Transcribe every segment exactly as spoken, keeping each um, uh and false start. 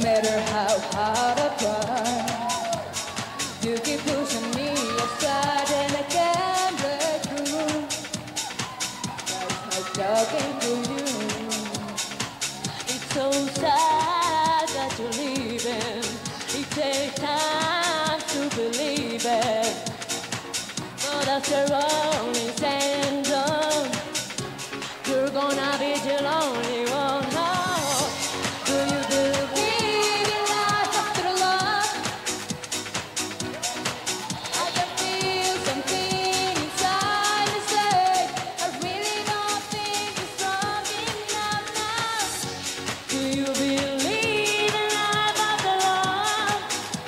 matter how hard I try, you keep pushing me aside and I can't break through. That's my talking to you. It's so sad that you're leaving. It takes time to believe it, but after all is said and done, you're gonna be the only one. Oh, do you believe in life after love? I can feel something inside me say, I really don't think it's strong enough now. Do you believe in life after love?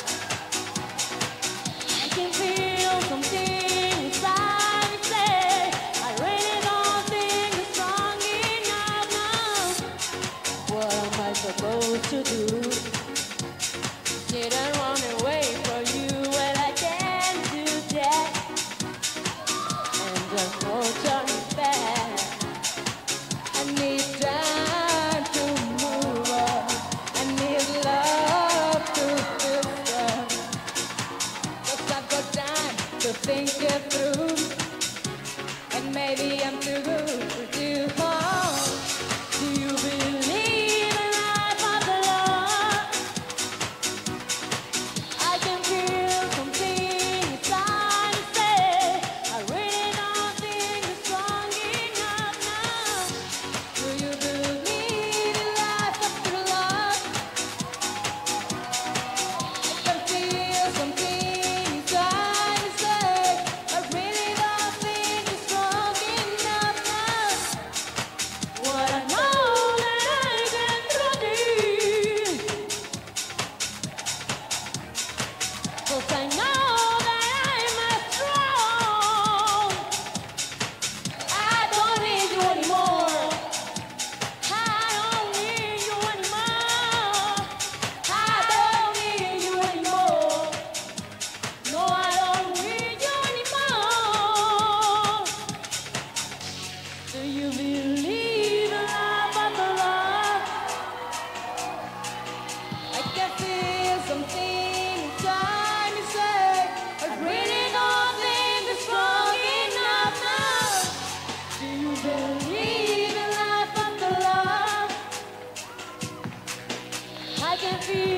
I can feel something inside me say, I really don't think it's strong enough now. What am I supposed to do? Sit and run away from you? Well, I can't do that. And there's no turning back. I need time to move on. I need love to feel love. 'Cause I've got time to think it through. And maybe I'm too good for you. Oh, do you believe in life after love? I can feel something inside me say, I really don't think it's strong enough now. Do you believe in life after love? I can feel something inside me say, I really don't think it's strong enough now. What I know that I can do, 'cause I know that I'm a strong. I don't need you anymore. I don't need you anymore. I don't need you anymore. No, I don't need you anymore. Do you believe in love after love? I can feel something inside me say, I really don't think it's strong enough now. Do you believe in life after love? I can feel